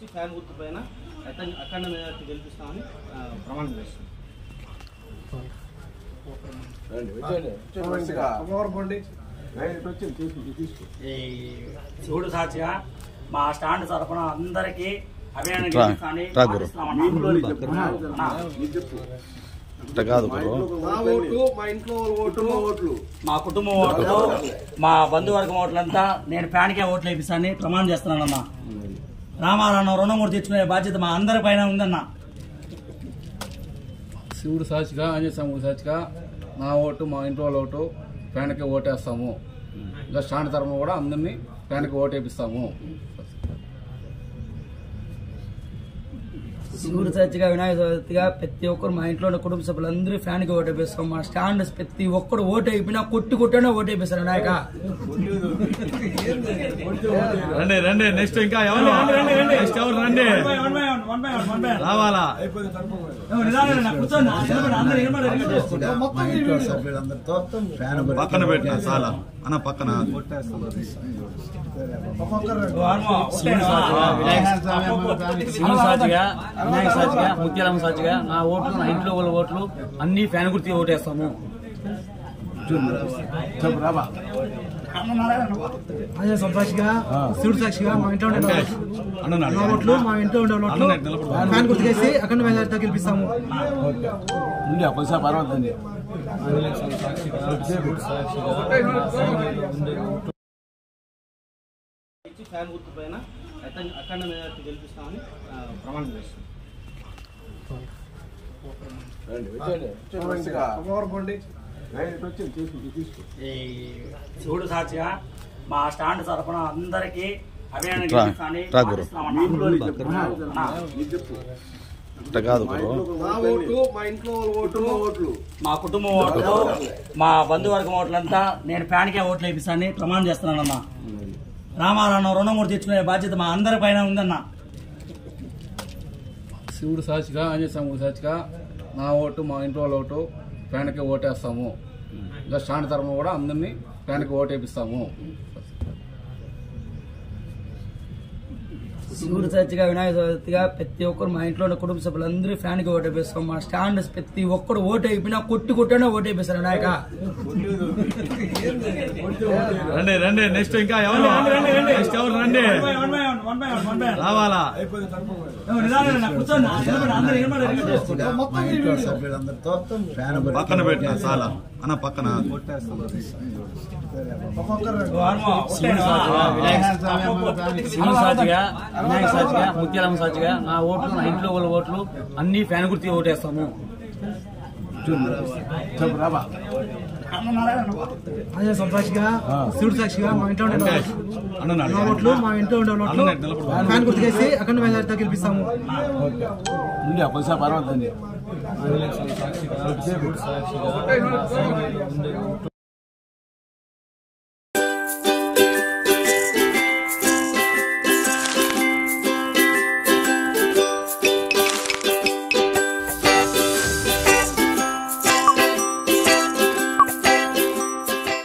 ఇచ్చి ఫ్యాన్ గుర్తు పైన అఖండ మెజారిటీ గెలిపిస్తామని ప్రమాణం చేస్తున్నాం. శివుడు సాక్షిగా మా స్టాండ్ తరఫున అందరికీ అభినందన మా కుటుంబం ఓట్లు మా బంధువర్గం ఓట్లంతా నేను ఫ్యాన్కే ఓట్లు వేపిస్తానని ప్రమాణం చేస్తున్నానన్నా. రామారావు రుణమూర్తి తెచ్చుకునే బాధ్యత మా అందరి పైన ఉందన్న. శివుడు సాక్షిగా ఆంజనేయ స్వామి సాక్షిగా నా ఓటు మా ఇంట్లో వాళ్ళ ఓటు ఫ్యాన్కే ఓటేస్తాము. ఇంకా స్టాండ్ తరఫున కూడా అందరినీ ఫ్యాన్కి ఓటు వేపిస్తాము. శివుడు సాక్షిగా వినాయక చవితిగా ప్రతి ఒక్కరు మా ఇంట్లో ఉన్న కుటుంబ సభ్యులందరూ ఫ్యాన్కి ఓటు వేపిస్తాం. మా స్టాండ్ ప్రతి ఒక్కరు ఓటు అయిపోయినా కొట్టినా ఓటు వేపిస్తారు వినాయక. రండి రండి నెక్స్ట్ ఇంకా ఎవరు రండి రావాలా పక్కన పెట్టిన చాలా అన్న పక్కన శివుడు సాక్షిగా వినాయక సాక్షిగా ముత్యాలమ్మ సాక్షిగా నా ఓట్లు నా ఇంట్లో వాళ్ళ ఓట్లు అన్ని ఫ్యాన్ గుర్తి ఓటేస్తాము. సాక్షిగా శివుడు సాక్షిగా మా ఇంట్లో ఉండే ఓట్లు మా ఇంట్లో ఉండే ఓట్లు ఫ్యాన్ గుర్తుకేసి అఖండ మెజారిటీతో గెలిపిస్తాము. ఇచ్చి ఫ్యాన్ గుర్తు పైన అఖండ మెజారిటీ గెలిపిస్తామని ప్రమాణం చేస్తున్నాం. శివుడు సాక్షిగా మా స్టాండ్ తరఫున అందరికీ అభినందన మా కుటుంబం ఓట్లు మా బంధువర్గం ఓట్లంతా నేను ఫ్యాన్కే ఓట్లు వేపిస్తానని ప్రమాణం చేస్తున్నానన్నా. రామారావు రుణమూర్తి తెచ్చుకునే బాధ్యత మా అందరి పైన ఉందన్న. శివుడు సాక్షిగా ఆంజనేయ స్వామి సాక్షిగా నా ఓటు మా ఇంట్లో వాళ్ళ ఓటు ఫ్యాన్కి ఓటేస్తాము. ఇంకా స్టాండ్ తరఫున కూడా అందరినీ ఫ్యాన్కి ఓటు వేపిస్తాము. శివుడు సాక్షిగా వినాయక చవితిగా ప్రతి ఒక్కరు మా ఇంట్లో ఉన్న కుటుంబ సభ్యులందరూ ఫ్యాన్కి ఓటు వేపిస్తాం. మా స్టాండ్ ప్రతి ఒక్కరు ఓటు అయిపోయినా కొట్టినా ఓటు వేపిస్తారు వినాయక. రండి రండి నెక్స్ట్ ఇంకా ఎవరు రండి రావాలా పక్కన పెట్టిన చాలా అన్న పక్కన శివుడు సాక్షిగా వినాయక సాక్షిగా ముత్యాలమ్మ సాక్షిగా నా ఓట్లు నా ఇంట్లో వాళ్ళ ఓట్లు అన్ని ఫ్యాన్ గుర్తి ఓటేస్తాము. సాక్షిగా శివుడు సాక్షిగా మా ఇంట్లో ఉండే ఓట్లు మా ఇంట్లో ఉండే ఓట్లు ఫ్యాన్ గుర్తుకేసి అఖండ మెజారిటీతో గెలిపిస్తాము.